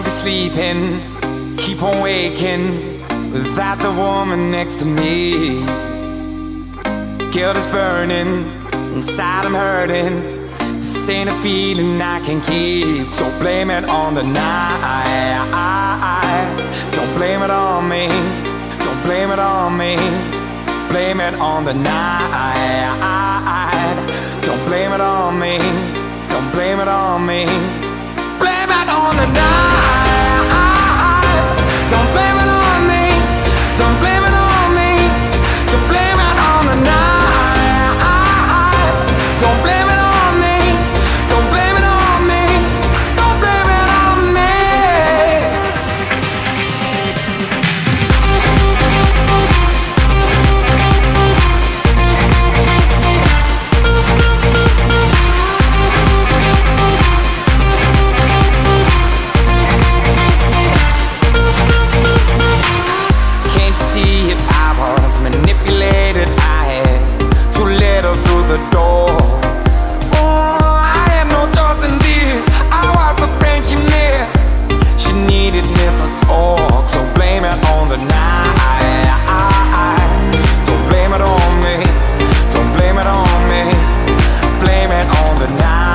Can't be sleeping, keep on waking without the woman next to me. Guilt is burning, inside I'm hurting. This ain't a feeling I can keep. So blame it on the night. Don't blame it on me. Don't blame it on me. Blame it on the night. Don't blame it on me. Don't blame it on me. Blame it on the night. Don't blame it on me. Don't blame it on me. So blame it on the night. Don't blame it on me. Don't blame it on me. Don't blame it on me. Can't you see it? I was manipulated. I had too little through the door. Oh, I had no choice in this. I was the friend she missed. She needed me to talk. So blame it on the night. Don't blame it on me. Don't blame it on me. Blame it on the night.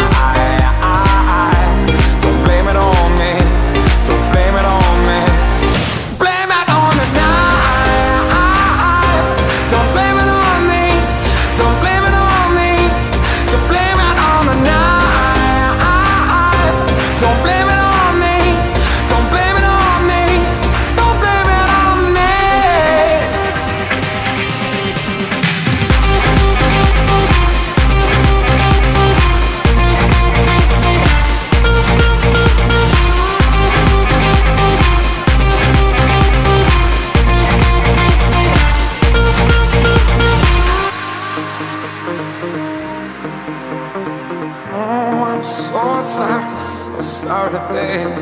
Don't blame it on me. Don't blame it on me. Blame it on the night. Don't blame it on me. Don't blame it on me. So blame it on the night. Don't blame it on me. Don't blame it on me. Don't blame it on me. Oh, I'm so sorry, so sorry, baby.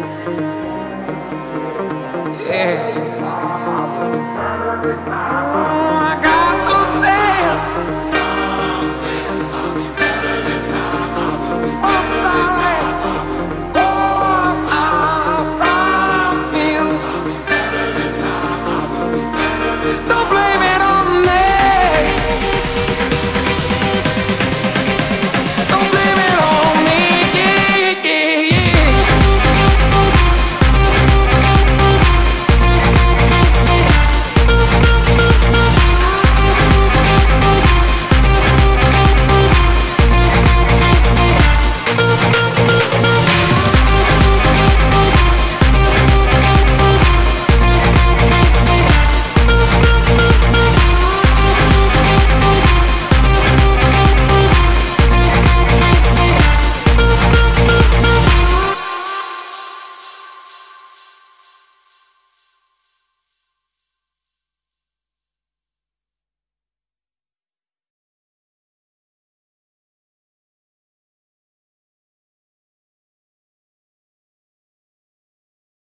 Yeah.